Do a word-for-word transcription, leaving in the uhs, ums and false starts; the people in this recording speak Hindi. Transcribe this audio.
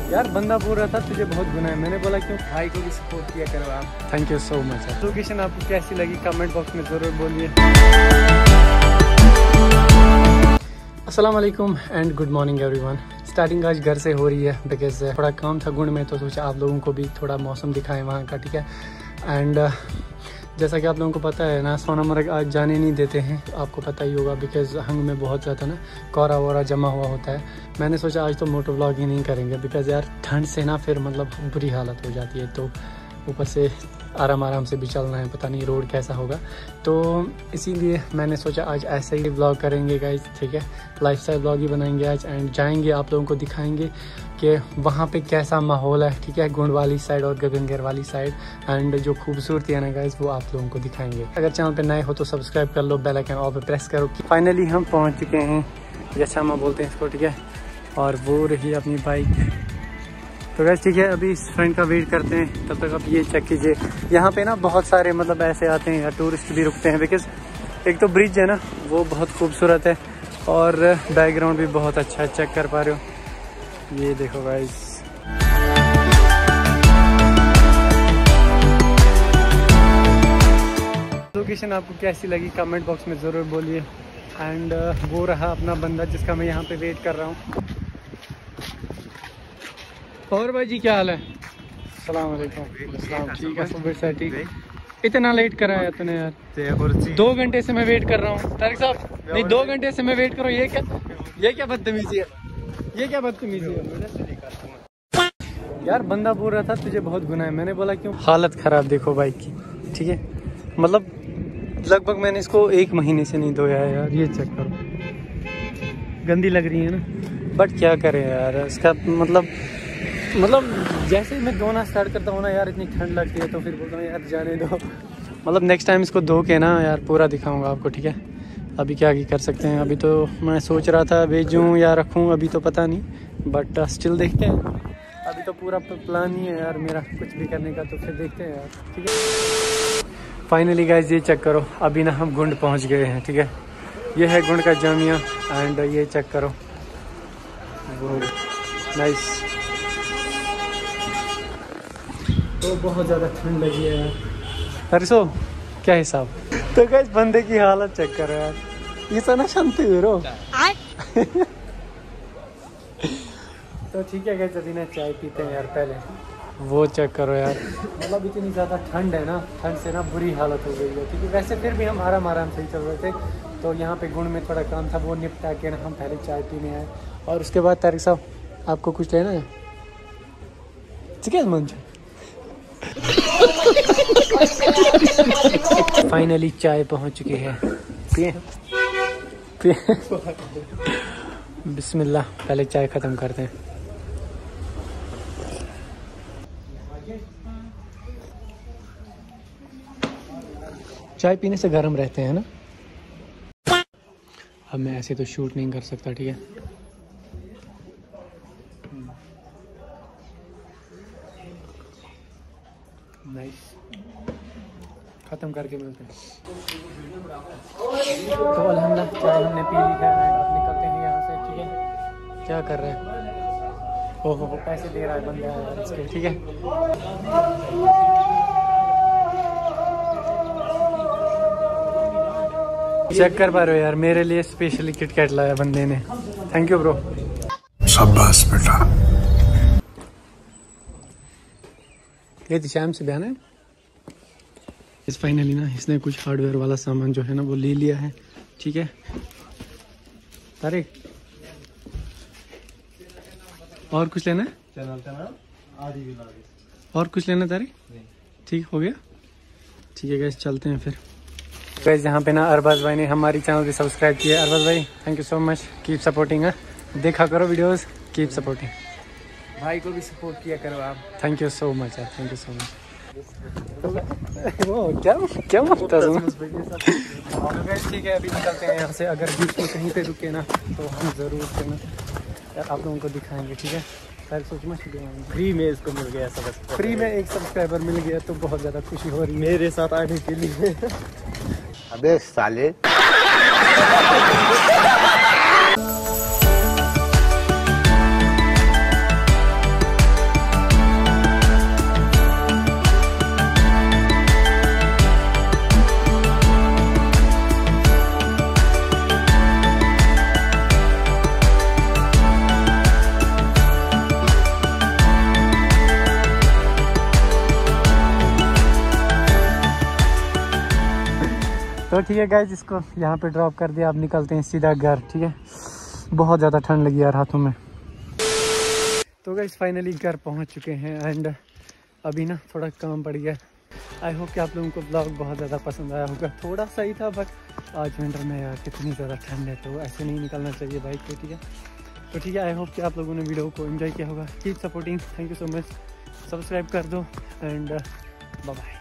यार बंदा बोल रहा था तुझे बहुत गुना है, मैंने बोला क्यों, भाई को भी सपोर्ट किया करो आप। Thank you so much. Location आपको कैसी लगी कमेंट बॉक्स में ज़रूर बोलिए। अस्सलाम वालेकुम and good morning everyone. Starting आज घर से हो रही है बिकॉज थोड़ा काम था गुंड में, तो सोचा आप लोगों को भी थोड़ा मौसम दिखाएं वहाँ का, ठीक है। एंड uh, जैसा कि आप लोगों को पता है ना, सोनामर्ग आज जाने नहीं देते हैं, आपको पता ही होगा बिकॉज हंग में बहुत ज़्यादा ना कोहरा वोरा जमा हुआ होता है। मैंने सोचा आज तो मोटो व्लॉग ही नहीं करेंगे बिकॉज यार ठंड से ना फिर मतलब बुरी हालत हो जाती है, तो ऊपर से आराम आराम से भी चलना है, पता नहीं रोड कैसा होगा, तो इसीलिए मैंने सोचा आज ऐसे ही व्लॉग करेंगे गाइस, ठीक है। लाइफस्टाइल व्लॉग ही बनाएंगे आज एंड जाएंगे, आप लोगों को दिखाएंगे कि वहाँ पे कैसा माहौल है, ठीक है, गुंड वाली साइड और गगनगैर वाली साइड। एंड जो खूबसूरती है ना गाइस वो आप लोगों को दिखाएंगे। अगर चैनल पे नए हो तो सब्सक्राइब कर लो, बेल आइकन ऑल पे प्रेस करो। फाइनली हम पहुँच चुके हैं यशामा बोलते हैं इसको, ठीक है, और वो रही अपनी बाइक। तो गाइस ठीक है, अभी इस फ्रेंड का वेट करते हैं, तब तक आप ये चेक कीजिए। यहाँ पे ना बहुत सारे मतलब ऐसे आते हैं या टूरिस्ट भी रुकते हैं बिकॉज एक तो ब्रिज है ना वो बहुत खूबसूरत है और बैकग्राउंड भी बहुत अच्छा है, चेक कर पा रहे हो, ये देखो गाइस। लोकेशन आपको कैसी लगी कमेंट बॉक्स में ज़रूर बोलिए। एंड वो रहा अपना बंदा जिसका मैं यहाँ पे वेट कर रहा हूँ। और भाई जी क्या हाल है? अस्सलाम वालेकुम। ठीक है, सुबह से ठीक। इतना लेट कराया तूने यार, दो घंटे से मैं वेट कर रहा हूँ। तारिक साहब नहीं, दो घंटे से मैं वेट कर रहा हूँ, ये क्या ये क्या बदतमीजी है, ये क्या बदतमीजी है यार। बंदा बोल रहा था तुझे बहुत गुना है, मैंने बोला क्यों। हालत ख़राब देखो बाइक की, ठीक है, मतलब लगभग मैंने इसको एक महीने से नहीं धोया है यार, ये चेक करो, गंदी लग रही है ना, बट क्या करें यार इसका मतलब मतलब जैसे ही मैं धोना स्टार्ट करता हूँ ना यार इतनी ठंड लगती है, तो फिर बोलता हूँ यार जाने दो। मतलब नेक्स्ट टाइम इसको धो के ना यार पूरा दिखाऊंगा आपको, ठीक है। अभी क्या कर सकते हैं, अभी तो मैं सोच रहा था भेजूँ या रखूँ, अभी तो पता नहीं, बट स्टिल देखते हैं। अभी तो पूरा प्लान ही है यार मेरा कुछ भी करने का, तो फिर देखते हैं यार, ठीक है। फाइनली गाइस ये चेक करो, अभी ना हम गुंड पहुँच गए हैं, ठीक है। ये है गुंड का जामिया एंड ये चेक करो, नाइस। तो बहुत ज़्यादा ठंड लगी है यार। परसों क्या हिसाब। तो गाइस बंदे की हालत चेक करो यार, ये सना शांति रो। तो ठीक है गाइस, अभी ना चाय पीते हैं यार पहले। वो चेक करो यार, मतलब इतनी ज़्यादा ठंड है ना, ठंड से ना बुरी हालत हो गई है, क्योंकि वैसे फिर भी हम आराम आराम से ही चल रहे थे। तो यहाँ पे गुंड में थोड़ा काम था, वो निपटा के ना हम पहले चाय पीने आए, और उसके बाद तारिक साहब आपको कुछ लेना है? ठीक है मंच। फाइनली चाय पहुंच चुकी है, पिए पिए। बिस्मिल्लाह, पहले चाय ख़त्म करते हैं। चाय पीने से गर्म रहते हैं ना। अब मैं ऐसे तो शूट नहीं कर सकता, ठीक है। नाइस, ख़त्म करके मिलते हैं। तो अल्हम्दुलिल्लाह चाय हमने पी ली है, अब निकलते हैं यहाँ से, ठीक है। क्या कर रहे हैं? ओहो हो, पैसे दे रहा है बंदा यार इसके, ठीक है। चेक कर पा रहे हो यार, मेरे लिए स्पेशली किटकैट लाया बंदे ने, थैंक यू ब्रो। शाबाश बेटा। ये शाम से बयान है। इस फाइनली ना इसने कुछ हार्डवेयर वाला सामान जो है ना वो ले लिया है, ठीक है। तारिक और कुछ लेना है? चैनल का नाम आदि व्लॉग। और कुछ लेना तारिक? ठीक हो गया, ठीक है गाइस, चलते हैं फिर। गाइस यहाँ पे ना अरबाज भाई ने हमारी चैनल भी सब्सक्राइब किया है। अरबाज भाई thank you so much, keep supporting है, देखा करो वीडियोस, कीप सपोर्टिंग। भाई को भी सपोर्ट किया करो आप। थैंक यू सो मच यार, थैंक यू सो मच। वो क्या क्या मत ठीक है, अभी निकलते हैं यहाँ से। अगर बीच में कहीं पे रुके ना तो हम ज़रूर करना यार, आप लोगों को दिखाएंगे, ठीक है। सारी सोच मत फ्री में इसको मिल गया, सब फ्री में एक सब्सक्राइबर मिल गया तो बहुत ज़्यादा खुशी हो रही है मेरे साथ आने के लिए। अबे साले तो ठीक है गाइज, इसको यहाँ पे ड्रॉप कर दिया, अब निकलते हैं सीधा घर। ठीक है, बहुत ज़्यादा ठंड लगी यार हाथों में। तो गाइज फाइनली घर पहुँच चुके हैं एंड अभी ना थोड़ा काम पड़ गया। आई होप कि आप लोगों को ब्लॉग बहुत ज़्यादा पसंद आया होगा। थोड़ा सा ही था बट आज विंटर में यार कितनी ज़्यादा ठंड है, तो ऐसे नहीं निकलना चाहिए बाइक पे। ठीक है, तो ठीक है, आई होप कि आप लोगों ने वीडियो को एंजॉय किया होगा। Keep supporting, thank you so much, subscribe कर दो एंड बाय बाय।